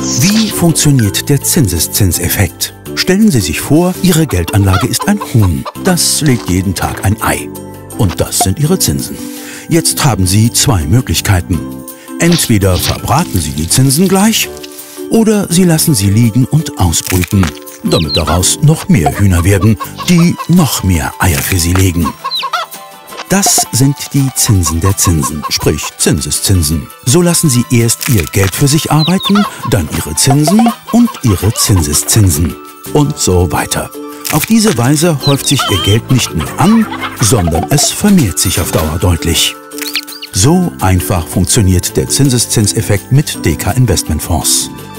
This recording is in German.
Wie funktioniert der Zinseszinseffekt? Stellen Sie sich vor, Ihre Geldanlage ist ein Huhn. Das legt jeden Tag ein Ei. Und das sind Ihre Zinsen. Jetzt haben Sie zwei Möglichkeiten. Entweder verbraten Sie die Zinsen gleich oder Sie lassen sie liegen und ausbrüten, damit daraus noch mehr Hühner werden, die noch mehr Eier für Sie legen. Das sind die Zinsen der Zinsen, sprich Zinseszinsen. So lassen Sie erst Ihr Geld für sich arbeiten, dann Ihre Zinsen und Ihre Zinseszinsen. Und so weiter. Auf diese Weise häuft sich Ihr Geld nicht nur an, sondern es vermehrt sich auf Dauer deutlich. So einfach funktioniert der Zinseszinseffekt mit DK Investmentfonds.